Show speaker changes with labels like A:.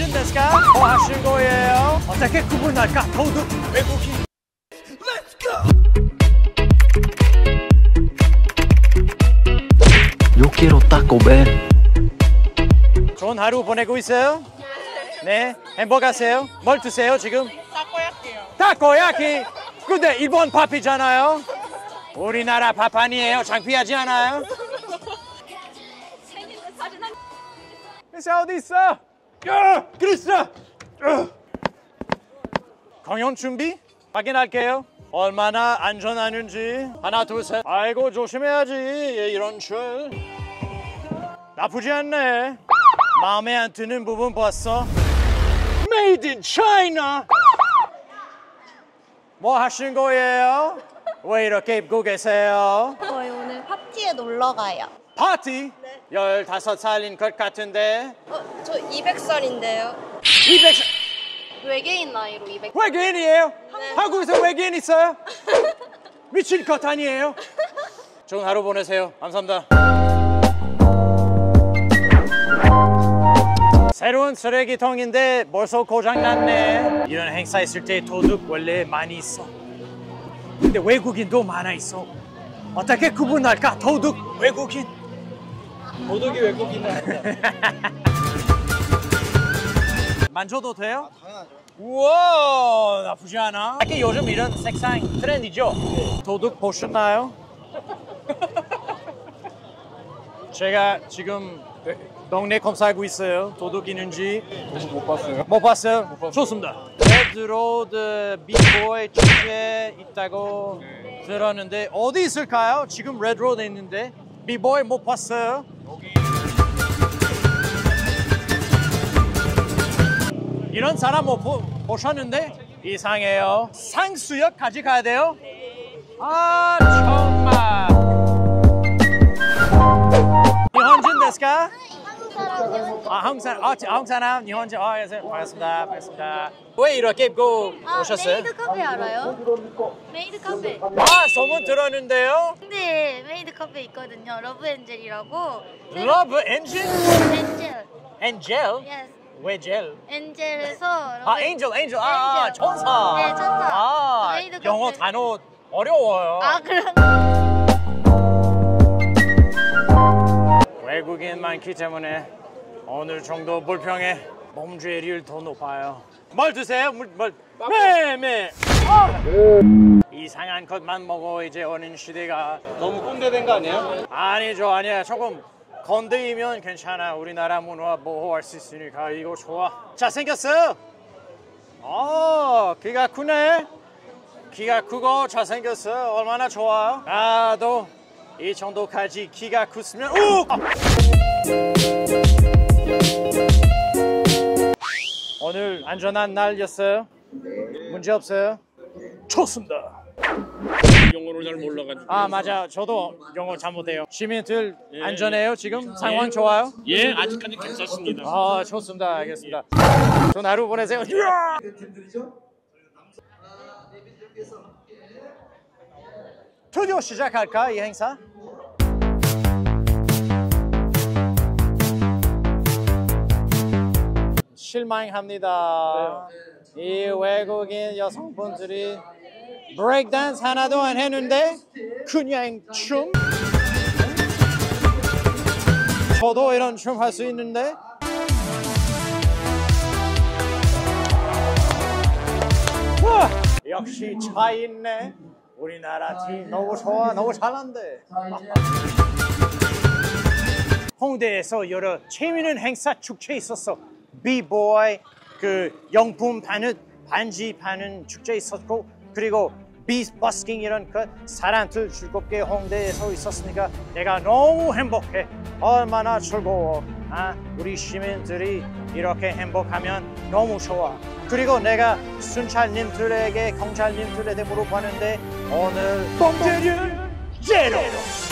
A: 일본인 데스까? 뭐 하신 거예요? 어떻게 구분할까? 도둑, 외국인. Let's go!
B: Yo quiero Taco Bell.
A: 좋은 하루 보내고 있어요? 네. 행복하세요? 뭘 드세요 지금?
C: 타코야끼요.
A: 타코야키. 근데 일본 밥이잖아요. 우리나라 밥 아니에요. 창피하지 않아요? 그래서 어디 있어? 야, 그랬어. 공연 준비 확인할게요. 얼마나 안전하는지. 하나, 둘, 셋. 아이고 조심해야지. 이런 줄. 나쁘지 않네. 마음에 안 드는 부분 봤어? Made in China. 뭐 하신 거예요? 왜 이렇게 입고 계세요?
C: 저희 오늘 파티에 놀러 가요.
A: 파티?
C: 네.
A: 15살인 것 같은데.
C: 저 200살인데요.
A: 200살.
C: 외계인 나이로 200.
A: 외계인이에요?
C: 네.
A: 한국에서 외계인 있어요? 미친 것 아니에요? 좋은 하루 보내세요. 감사합니다. 새로운 쓰레기통인데 벌써 고장났네. 이런 행사 있을 때 도둑 원래 많이 있어. 근데 외국인도 많아 있어. 어떻게 구분할까? 도둑, 외국인.
D: 도둑이 외국인은 아니야.
A: 만져도 돼요?
D: 당연하죠.
A: 우와, 나쁘지 않아. 특히 요즘 이런 색상 트렌드죠? 네. 도둑 보셨나요? 제가 지금 동네 검사하고 있어요. 도둑 있는지.
D: 못 봤어요.
A: 못 봤어요? 좋습니다. 레드로드 비보이 축제 있다고 들었는데 어디 있을까요? 지금 레드로드 있는데 비보이 못 봤어요? 이런 사람 못 보셨는데 이상해요. 상수역 가져가야 돼요? 아 정말. 일본인 데스까? 한국 사람. 한국 사람, 일본인. 반갑습니다. 반갑습니다. 왜 이렇게 입고 오셨어요?
E: 메이드 카페 알아요? 메이드 카페.
A: 소문 들었는데요.
E: 근데 메이드 카페 있거든요. 러브 엔젤이라고.
A: 러브 엔진?
E: 엔젤.
A: 엔젤?
E: Yes.
A: 왜 젤?
E: 엔젤에서
A: 엔젤.
E: 엔젤.
A: 천사.
E: 네, 천사. 메이드 카페.
A: 영어 단어 어려워요.
E: 그럼.
A: 외국인 많기 때문에 오늘 정도 불평에 몸죄율 더 높아요. 뭘 드세요? 매. 이상한 것만 먹어 이제 오는 시대가.
D: 너무 꼰대된 거 아니에요?
A: 아니야. 조금 건드리면 괜찮아. 우리나라 문화 보호할 수 있으니까 이거 좋아. 잘생겼어요? 키가 크네. 키가 크고 잘생겼어요. 얼마나 좋아요? 나도 이 정도까지 키가 크으면 오늘 안전한 날이었어요? 문제 없어요? 좋습니다.
D: 영어를 잘 몰라가지고.
A: 맞아. 저도 영어 잘못해요. 시민들 안전해요 지금? 상황 좋아요?
D: 예, 아직까지 괜찮습니다.
A: 좋습니다. 알겠습니다. 좋은 하루 보내세요. 드디어 시작할까 이 행사? 실망합니다. 이 외국인 여성분들이 브레이크 댄스 하나도 안 했는데 그냥 춤? 저도 이런 춤 할 수 있는데 와, 역시 차이 있네. 우리나라 팀 너무 좋아. 너무 잘한대. 홍대에서 여러 재미있는 행사 축제 있었어. 비보이 그 용품 파는 반지 파는 축제 있었고 그리고 비버스킹 이런 그 사람들 즐겁게 홍대에서 있었으니까 내가 너무 행복해. 얼마나 즐거워. 우리 시민들이 이렇게 행복하면 너무 좋아. 그리고 내가 순찰님들에게 경찰님들에게 물어봤는데 오늘 범죄율 제로.